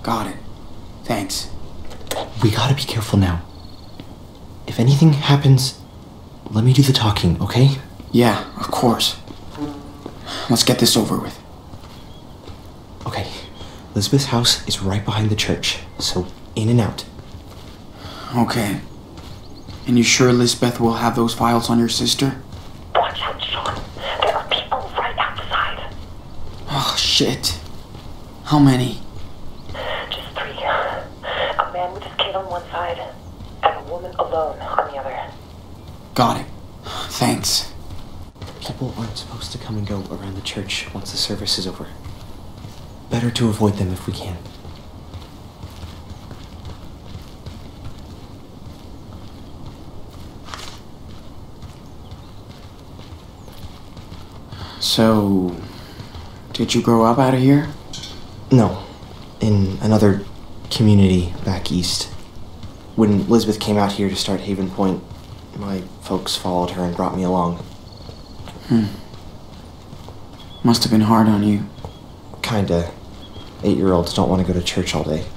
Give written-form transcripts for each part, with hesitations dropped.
Got it. Thanks. We gotta be careful now. If anything happens, let me do the talking, okay? Yeah, of course. Let's get this over with. Okay. Elizabeth's house is right behind the church, so in and out. Okay. And you sure Lisbeth will have those files on your sister? Watch out, Sean. There are people right outside. Oh, shit. How many? Just 3. A man with his kid on one side, and a woman alone on the other. Got it. Thanks. People aren't supposed to come and go around the church once the service is over. Better to avoid them if we can. So, did you grow up out of here? No, in another community back east. When Elizabeth came out here to start Haven Point, my folks followed her and brought me along. Must have been hard on you. Kinda. 8-year-olds don't want to go to church all day.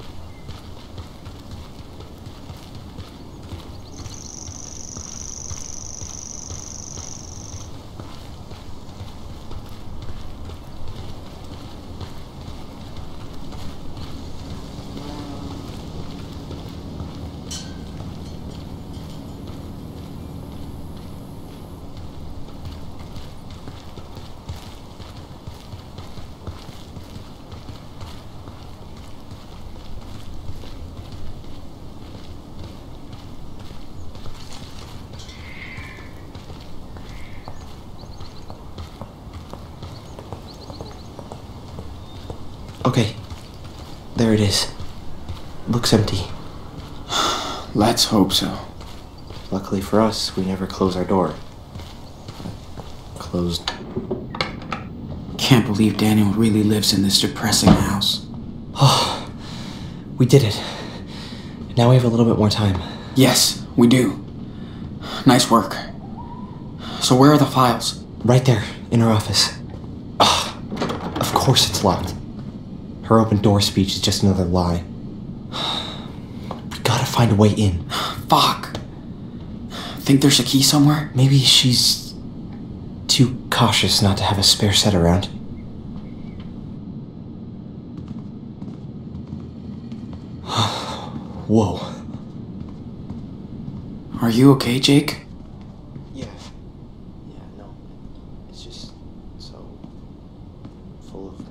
Okay, there it is. Looks empty. Let's hope so. Luckily for us, we never close our door. Closed. Can't believe Daniel really lives in this depressing house. Oh, we did it. Now we have a little bit more time. Yes, we do. Nice work. So where are the files? Right there, in her office. Of course it's locked. Her open door speech is just another lie. We gotta find a way in. Fuck. Think there's a key somewhere? Maybe she's too cautious not to have a spare set around. Whoa. Are you okay, Jake? Yeah, no. It's just so full of...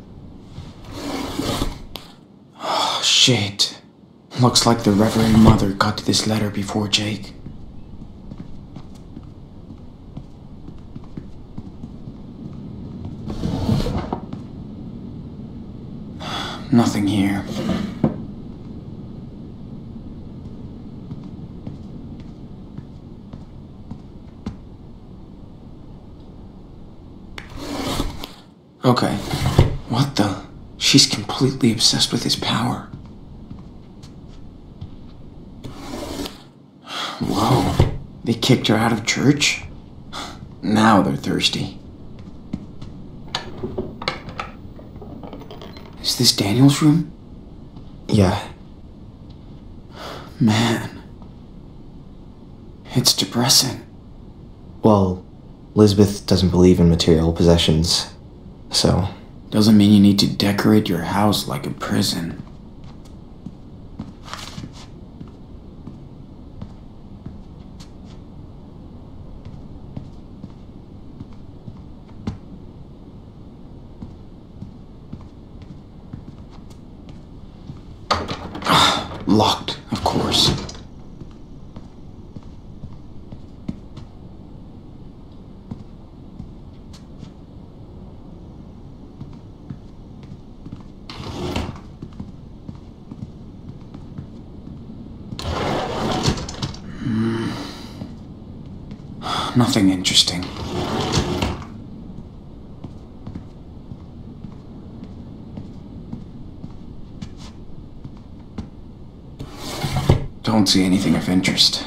Oh, shit. Looks like the Reverend Mother got to this letter before Jake. Nothing here. Okay. What the? She's completely obsessed with his power. Whoa. They kicked her out of church? Now they're thirsty. Is this Daniel's room? Yeah. Man. It's depressing. Well, Elizabeth doesn't believe in material possessions, so... Doesn't mean you need to decorate your house like a prison. Locked, of course. Nothing interesting. Don't see anything of interest.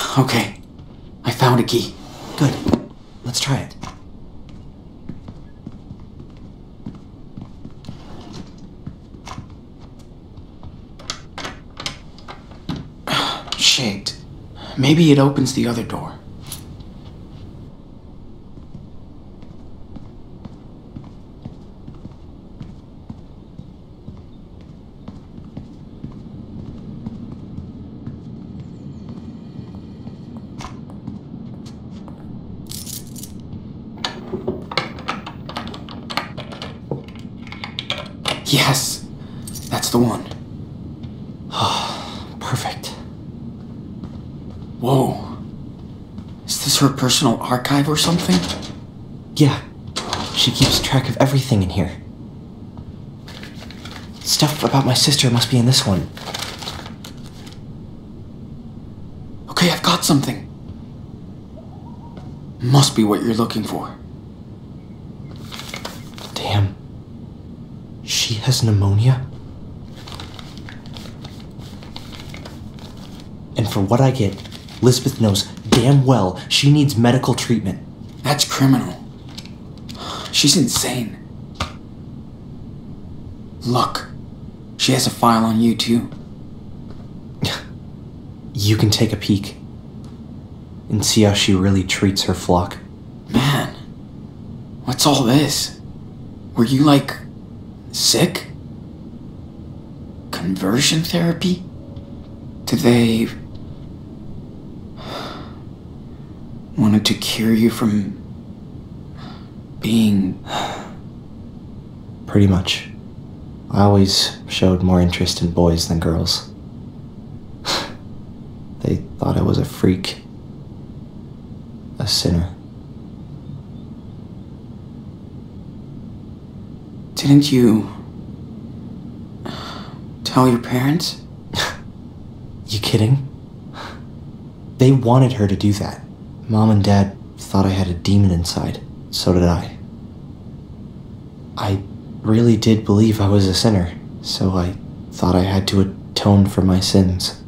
Okay. I found a key. Good. Let's try it. Shaped. Maybe it opens the other door. Yes, that's the one. Perfect. Whoa. Is this her personal archive or something? Yeah, she keeps track of everything in here. Stuff about my sister must be in this one. Okay, I've got something. Must be what you're looking for. Damn. She has pneumonia? And for what I get, Lisbeth knows damn well she needs medical treatment. That's criminal. She's insane. Look, she has a file on you too. You can take a peek and see how she really treats her flock. Man, what's all this? Were you like sick? Conversion therapy? Do they wanted to cure you from being... Pretty much. I always showed more interest in boys than girls. They thought I was a freak. A sinner. Didn't you tell your parents? You kidding? They wanted her to do that. Mom and Dad thought I had a demon inside. So did I. I really did believe I was a sinner, so I thought I had to atone for my sins.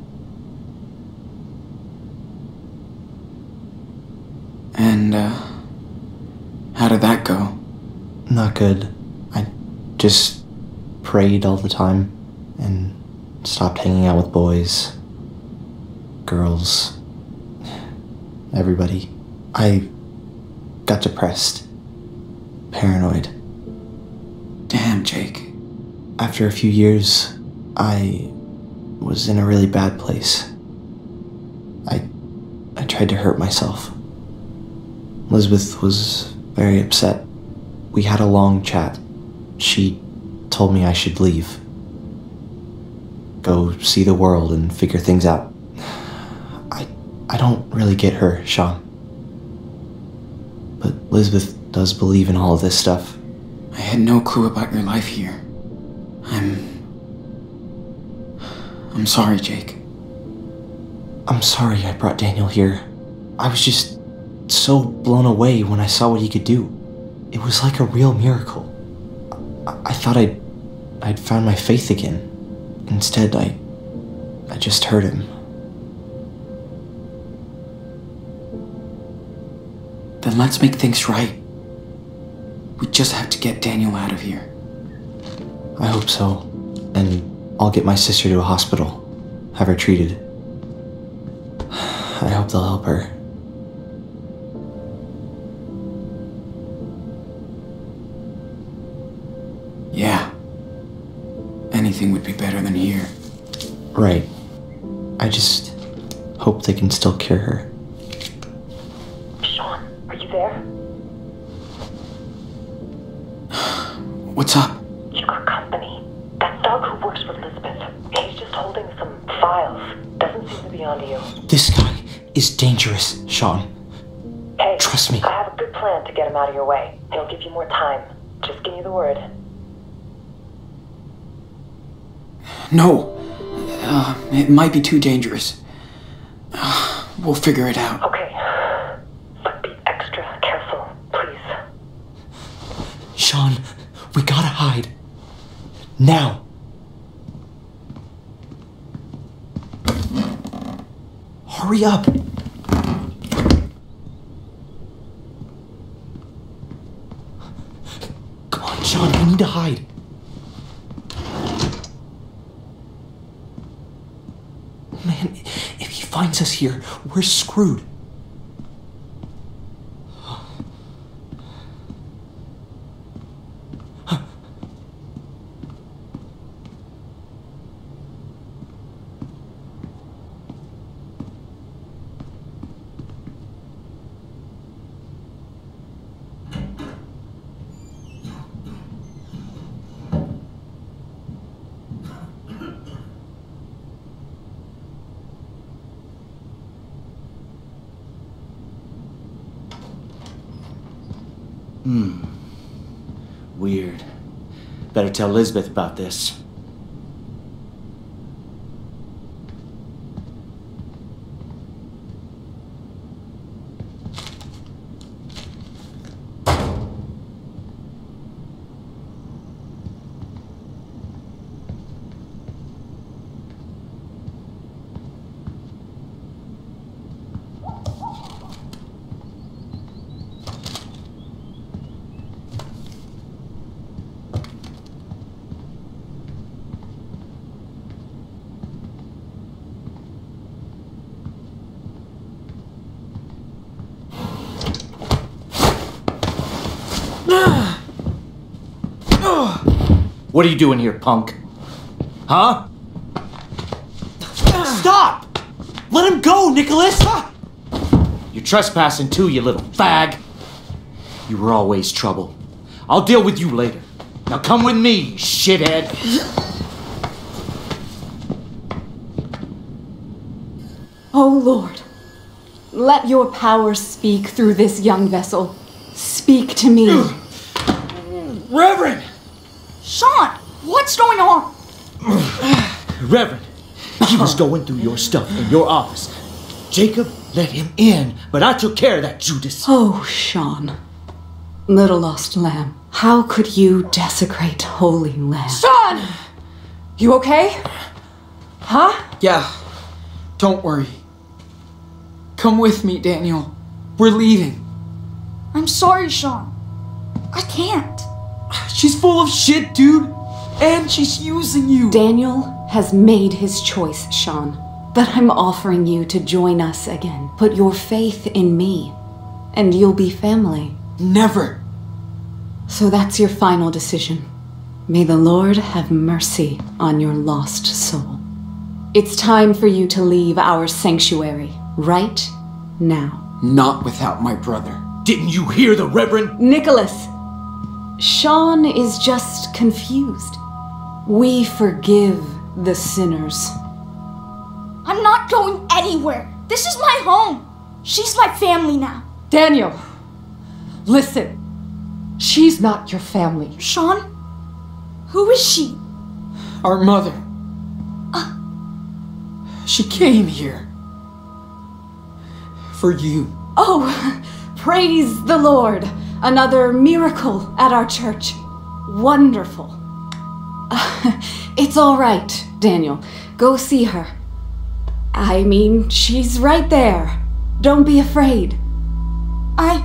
And, how did that go? Not good. I just prayed all the time and stopped hanging out with boys, girls, everybody. I got depressed, paranoid. Damn, Jake. After a few years, I was in a really bad place. I tried to hurt myself. Elizabeth was very upset. We had a long chat. She told me I should leave. Go see the world and figure things out. I don't really get her, Sean. But Elizabeth does believe in all of this stuff. I had no clue about your life here. I'm sorry, Jake. I'm sorry I brought Daniel here. I was just so blown away when I saw what he could do. It was like a real miracle. I thought I'd found my faith again. Instead, I just hurt him. Then let's make things right. We just have to get Daniel out of here. I hope so. And I'll get my sister to a hospital. Have her treated. I hope they'll help her. Yeah. Anything would be better than here. Right. I just hope they can still cure her. Sean, are you there? What's up? You got company. That dog who works for Elizabeth. He's just holding some files. Doesn't seem to be onto you. This guy is dangerous, Sean. Hey, Trust me. I have a good plan to get him out of your way. He'll give you more time. Just give me the word. No. It might be too dangerous. We'll figure it out. Okay. But be extra careful, please. Sean, we gotta hide. Now. Hurry. Hurry up! Come on, Sean, we need to hide. Man, if he finds us here, we're screwed. Weird. Better tell Elizabeth about this. What are you doing here, punk? Huh? Stop! Let him go, Nicholas! You're trespassing too, you little fag. You were always trouble. I'll deal with you later. Now come with me, shithead. Oh Lord, let your power speak through this young vessel. Speak to me. Reverend! Sean, what's going on? Reverend, he was going through your stuff in your office. Jacob let him in, but I took care of that, Judas. Oh, Sean, little lost lamb, how could you desecrate holy land? Sean! You okay? Huh? Yeah, don't worry. Come with me, Daniel. We're leaving. I'm sorry, Sean. I can't. She's full of shit, dude. And she's using you. Daniel has made his choice, Sean. But I'm offering you to join us again. Put your faith in me, and you'll be family. Never. So that's your final decision. May the Lord have mercy on your lost soul. It's time for you to leave our sanctuary right now. Not without my brother. Didn't you hear the Reverend? Nicholas, Sean is just confused. We forgive the sinners. I'm not going anywhere. This is my home. She's my family now. Daniel, listen. She's not your family. Sean? Who is she? Our mother. She came here. For you. Oh, praise the Lord. Another miracle at our church. Wonderful. It's all right, Daniel. Go see her. I mean, she's right there. Don't be afraid. I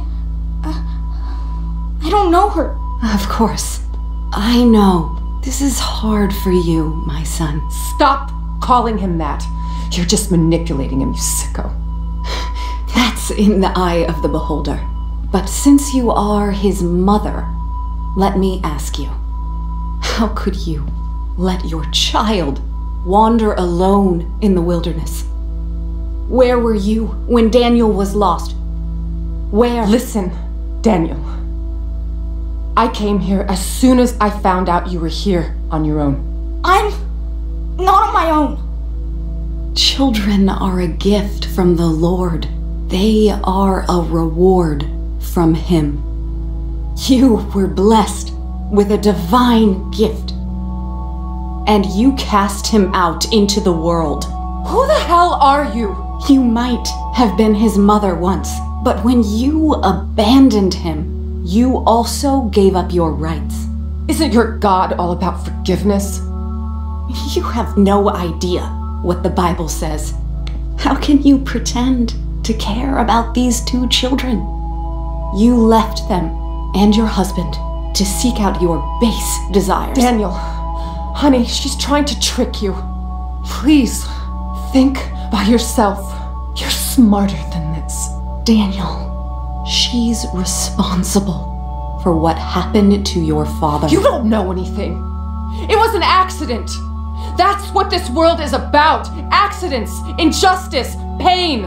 don't know her. Of course. I know. This is hard for you, my son. Stop calling him that. You're just manipulating him, you sicko. That's in the eye of the beholder. But since you are his mother, let me ask you, how could you let your child wander alone in the wilderness? Where were you when Daniel was lost? Where? Listen, Daniel. I came here as soon as I found out you were here on your own. I'm not on my own. Children are a gift from the Lord. They are a reward from Him. You were blessed with a divine gift, and you cast him out into the world. Who the hell are you? You might have been his mother once, but when you abandoned him, you also gave up your rights. Isn't your God all about forgiveness? You have no idea what the Bible says. How can you pretend to care about these two children? You left them and your husband to seek out your base desires. Daniel, honey, she's trying to trick you. Please, think by yourself. You're smarter than this. Daniel, she's responsible for what happened to your father. You don't know anything. It was an accident. That's what this world is about. Accidents, injustice, pain.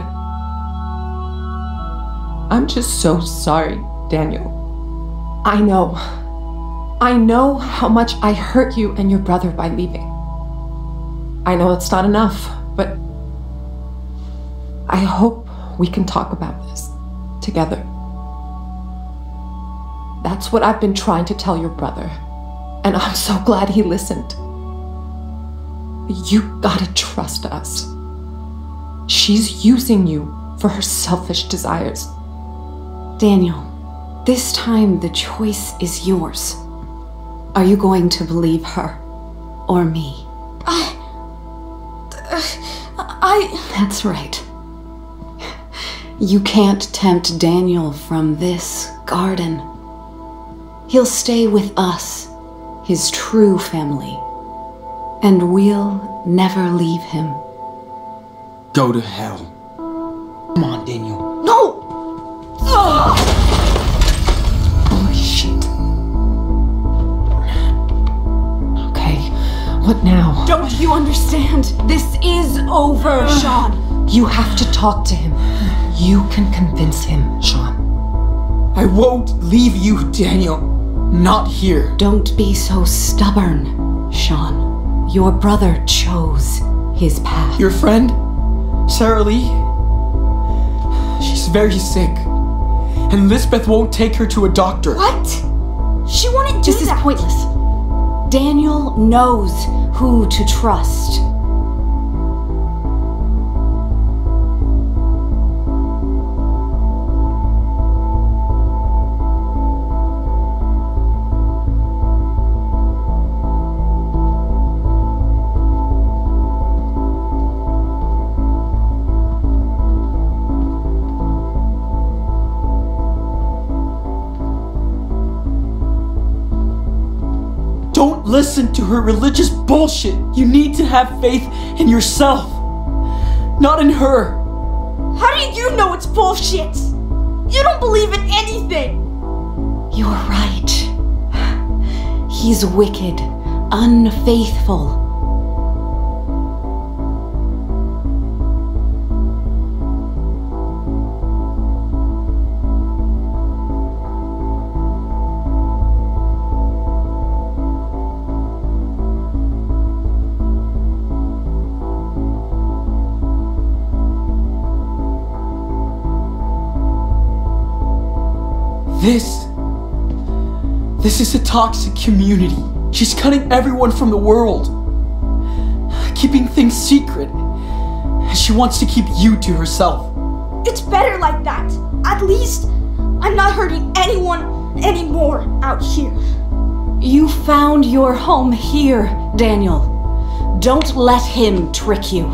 I'm just so sorry, Daniel. I know how much I hurt you and your brother by leaving. I know it's not enough, but I hope we can talk about this together. That's what I've been trying to tell your brother, and I'm so glad he listened. You gotta trust us. She's using you for her selfish desires. Daniel, this time the choice is yours. Are you going to believe her or me? That's right. You can't tempt Daniel from this garden. He'll stay with us, his true family, and we'll never leave him. Go to hell. Come on, Daniel. No! Holy shit. Okay, what now? Don't you understand? This is over, Sean. You have to talk to him. You can convince him, Sean. I won't leave you, Daniel. Not here. Don't be so stubborn, Sean. Your brother chose his path. Your friend, Sarah Lee, she's very sick. And Lisbeth won't take her to a doctor. What? She wouldn't do This is that. pointless. Daniel knows who to trust. Don't listen to her religious bullshit. You need to have faith in yourself, not in her. How do you know it's bullshit? You don't believe in anything. You're right. He's wicked, unfaithful. This is a toxic community. She's cutting everyone from the world, keeping things secret. She wants to keep you to herself. It's better like that. At least I'm not hurting anyone anymore out here. You found your home here, Daniel. Don't let him trick you.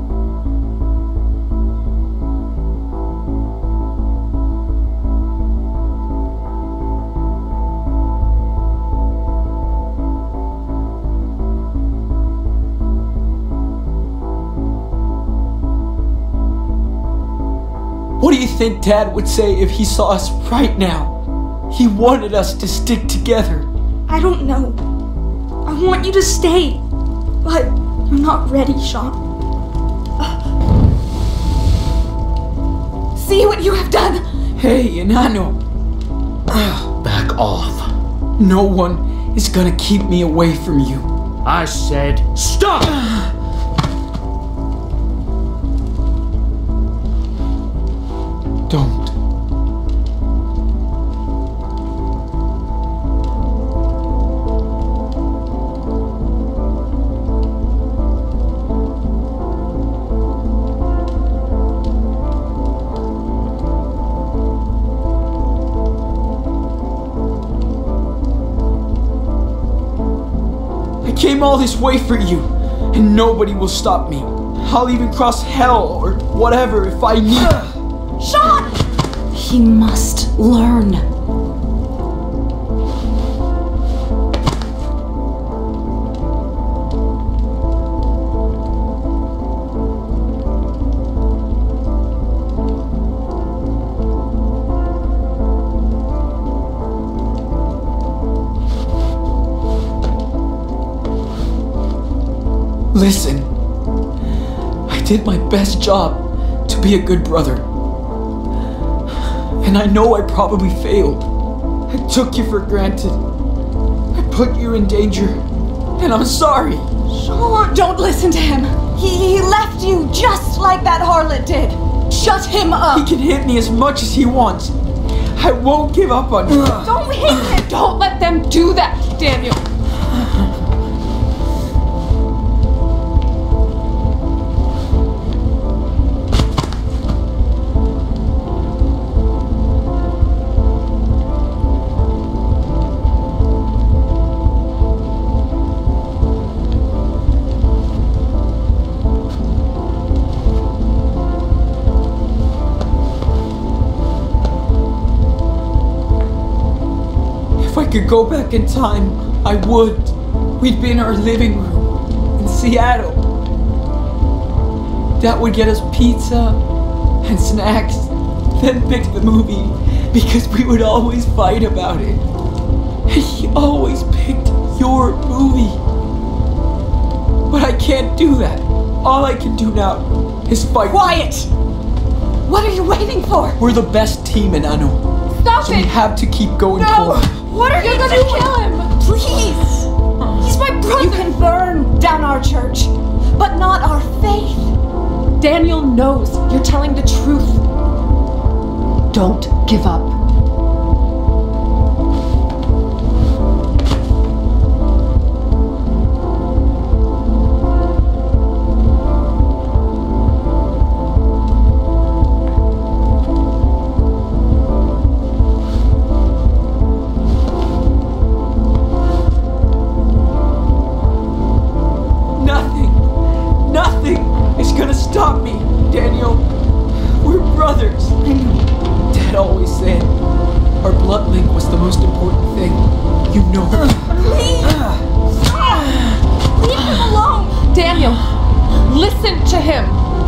What do you think Dad would say if he saw us right now? He wanted us to stick together. I don't know. I want you to stay, but you're not ready, Sean. See what you have done? Hey, Enano. Back off. No one is gonna keep me away from you. I said stop! Don't. I came all this way for you, and nobody will stop me. I'll even cross hell or whatever if I need. Sean! He must learn. Listen, I did my best job to be a good brother. And I know I probably failed. I took you for granted. I put you in danger. And I'm sorry. Sean! Don't listen to him. He left you just like that harlot did. Shut him up. He can hit me as much as he wants. I won't give up on you. Don't hit him! Don't let them do that, Daniel. If I could go back in time, I would. We'd be in our living room in Seattle. Dad would get us pizza and snacks, then pick the movie because we would always fight about it. And he always picked your movie. But I can't do that. All I can do now is fight. Quiet! What are you waiting for? We're the best team in Ano. Stop So we it! have to keep going No! forward. What are You're you gonna doing? kill him! Please! He's my brother! You can burn down our church, but not our faith. Daniel knows you're telling the truth. Don't give up. Nothing is gonna stop me, Daniel. We're brothers. Dad always said our blood link was the most important thing. You know. Please! Leave him alone! Daniel, listen to him.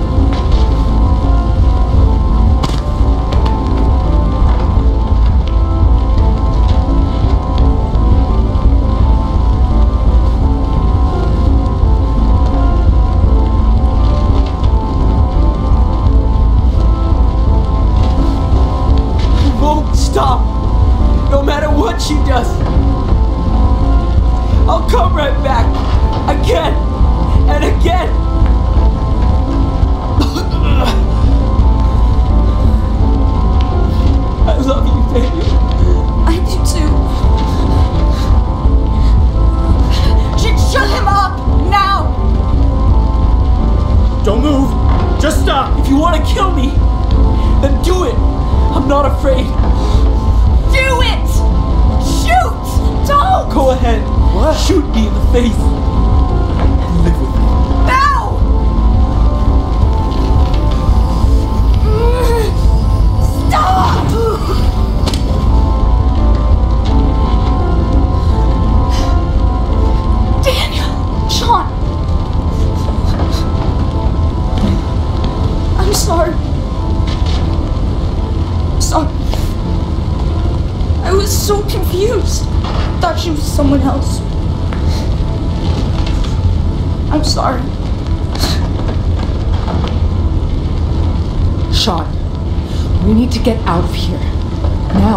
Stop! No matter what she does, I'll come right back again and again. I love you, baby. I do too. Shut him up now! Don't move! Just stop! If you want to kill me, then do it. I'm not afraid. Do it! Shoot! Don't! Go ahead. What? Shoot me in the face. And live with me. Now! Stop! Daniel! Sean! I'm sorry. I was so confused. Thought she was someone else. I'm sorry. Sean, we need to get out of here. Now.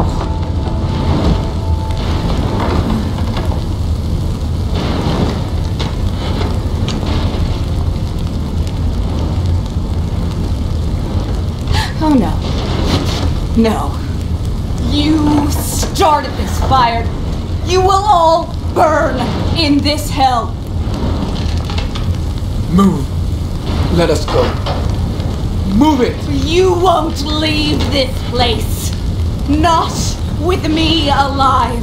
Oh no. No. You started this fire. You will all burn in this hell. Move. Let us go. Move it. You won't leave this place. Not with me alive.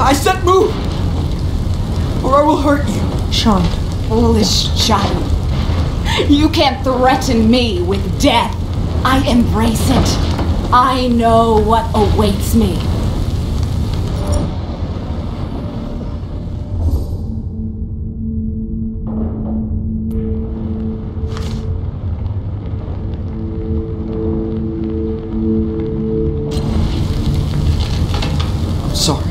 I said move! Or I will hurt you. Sean. Foolish child. You can't threaten me with death. I embrace it. I know what awaits me. I'm sorry.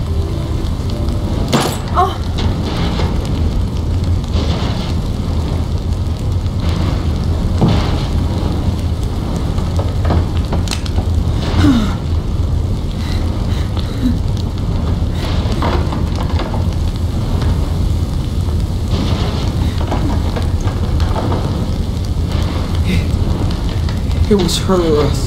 It was her or us.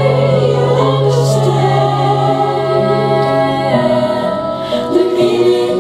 Meaning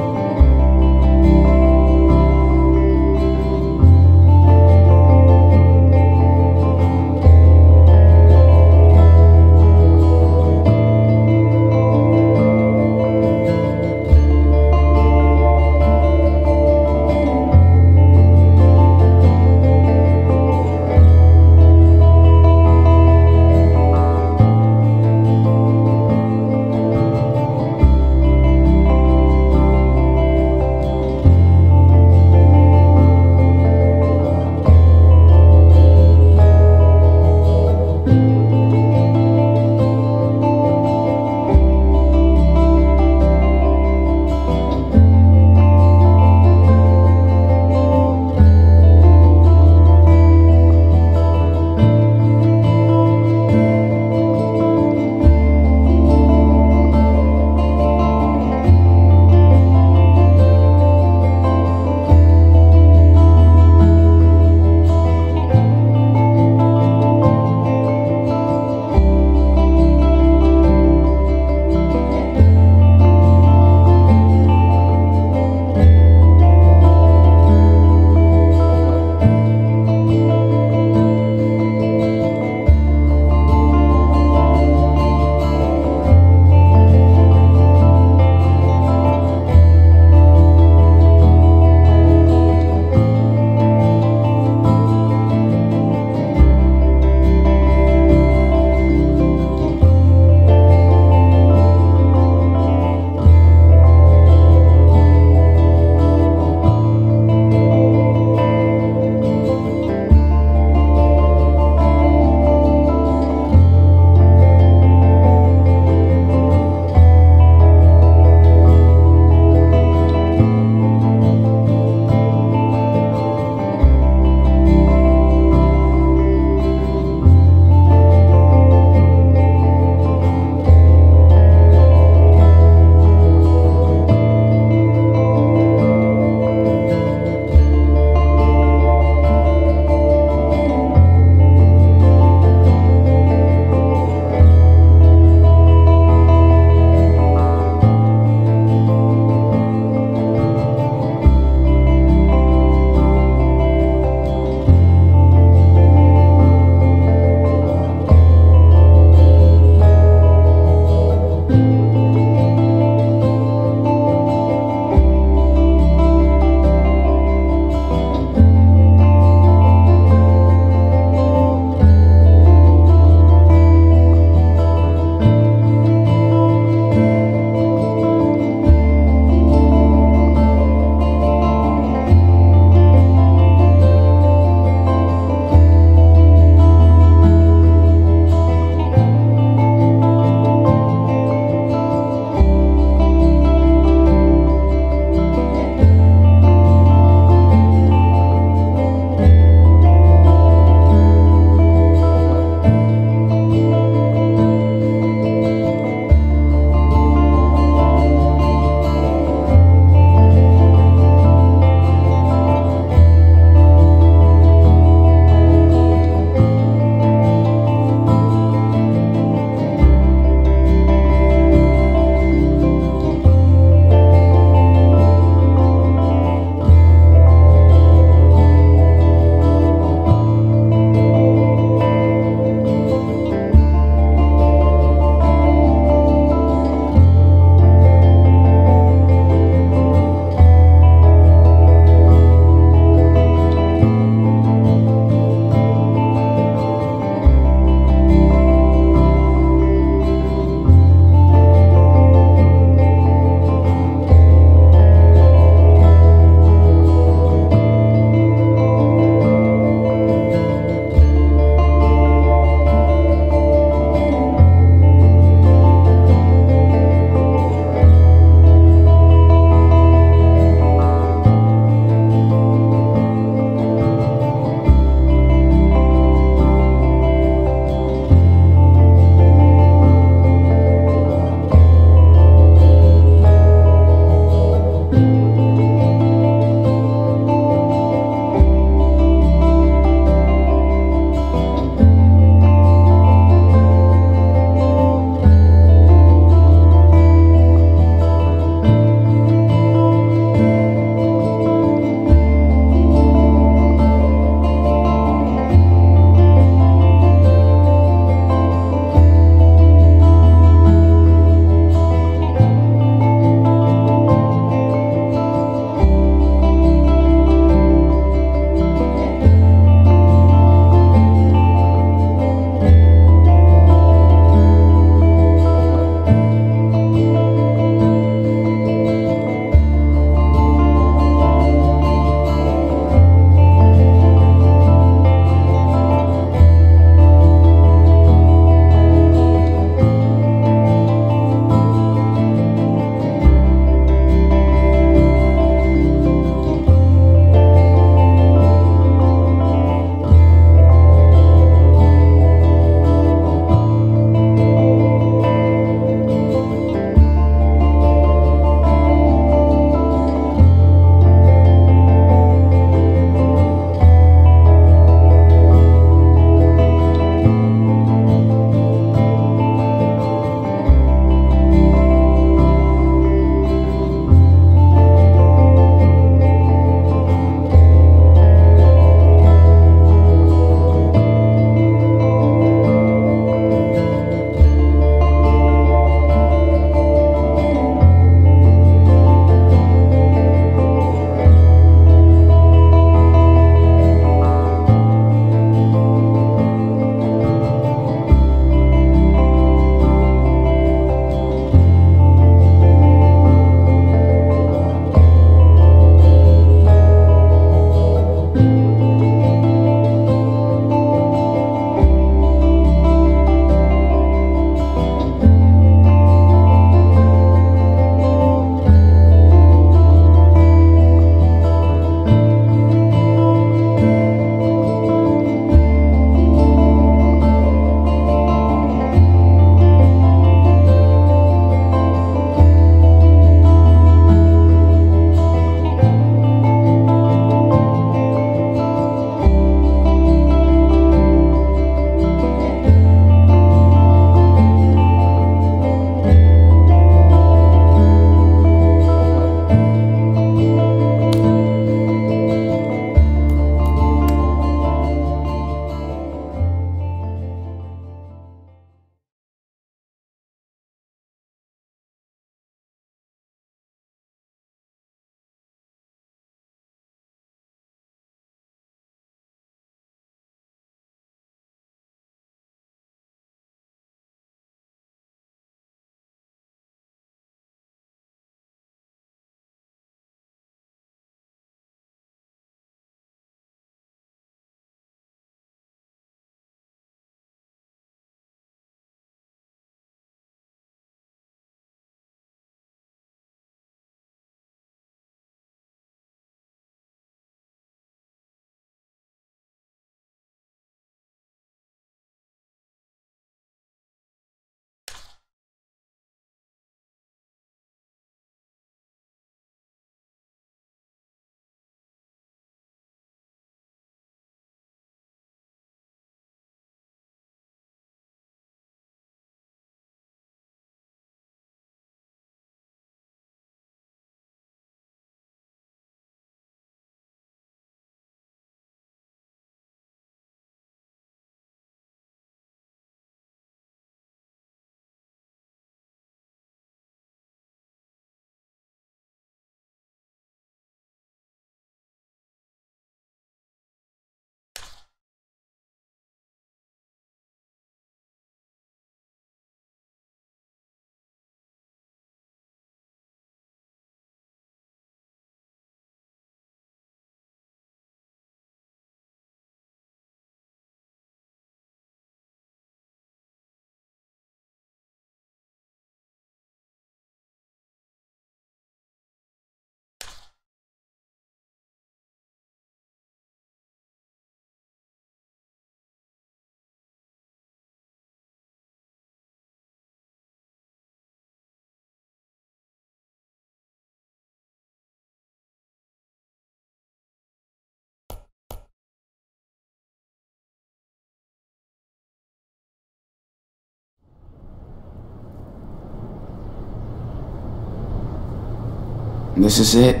This is it.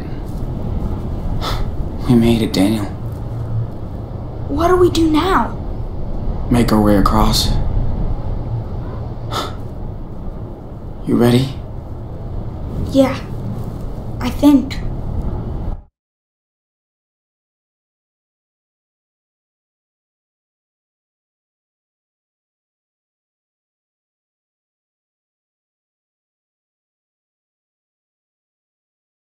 We made it, Daniel. What do we do now? Make our way across. You ready? Yeah, I think.